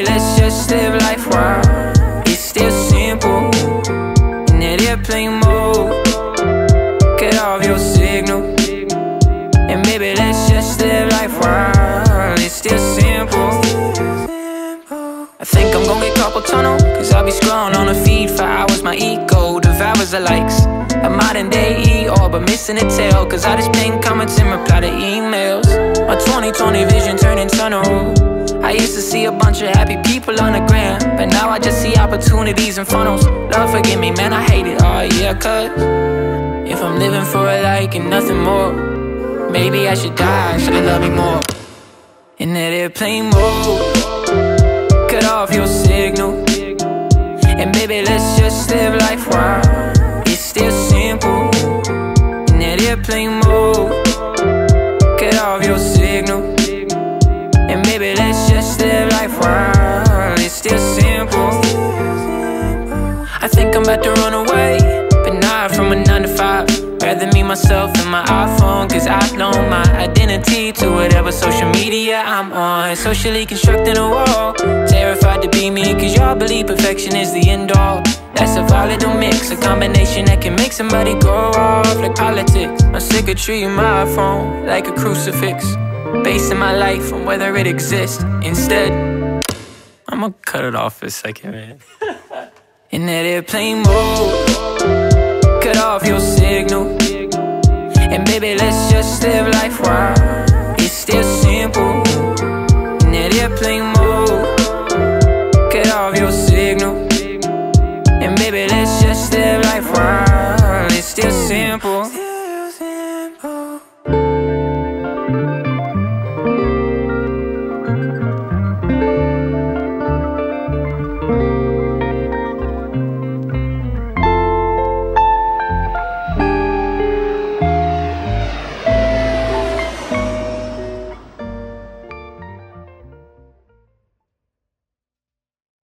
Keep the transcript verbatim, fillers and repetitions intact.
let's just live life while it's still simple. In that airplane mode, cut off your signal. And baby, let's just live life while it's still simple. I think I'm gonna get carpal tunnel, cause I'll be scrolling on a feed for hours. My ego devours the likes. A modern day E R, but missing a tail, cause I just ping comments and reply to emails. My twenty twenty vision turning tunnel. I used to see a bunch of happy people on the gram, but now I just see opportunities and funnels. Lord forgive me, man, I hate it, oh yeah, cause if I'm living for a like and nothing more, maybe I should die, should've loved me more. In that airplane mode, cut off your signal. And baby, let's just live life while it's still simple. In that airplane mode, cut off your signal. And baby, let's just live life while it's still simple. I think I'm about to run away, but not from a nine to five. Rather me, myself, and my iPhone, cause I've known my identity to whatever social media I'm on. Socially constructing a wall, terrified to be me, cause y'all believe perfection is the end all. That's a volatile mix, a combination that can make somebody go off like politics. I'm sick of treating my iPhone like a crucifix, basing my life on whether it exists. Instead, I'ma cut it off for a second, man. In that airplane mode, cut off your signal. And baby, let's just live life while it's still simple. In that airplane mode,